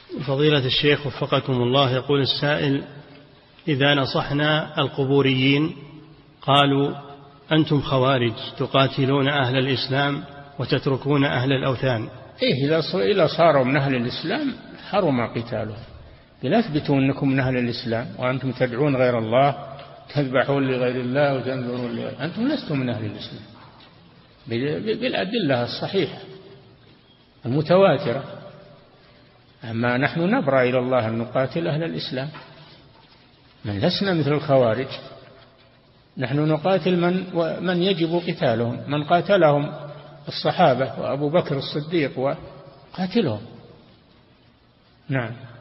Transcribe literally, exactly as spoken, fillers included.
فضيلة الشيخ وفقكم الله، يقول السائل: إذا نصحنا القبوريين قالوا أنتم خوارج تقاتلون أهل الإسلام وتتركون أهل الأوثان. إيه، إذا صاروا من أهل الإسلام حرم قتالهم. لا تثبتوا أنكم من أهل الإسلام وأنتم تدعون غير الله، تذبحون لغير الله وتنذرون لغير، أنتم لستم من أهل الإسلام بالأدلة الصحيحة المتواترة. أما نحن نبرأ إلى الله أن نقاتل أهل الإسلام، من لسنا مثل الخوارج. نحن نقاتل من من يجب قتالهم، من قاتلهم الصحابة وأبو بكر الصديق وقاتلهم. نعم.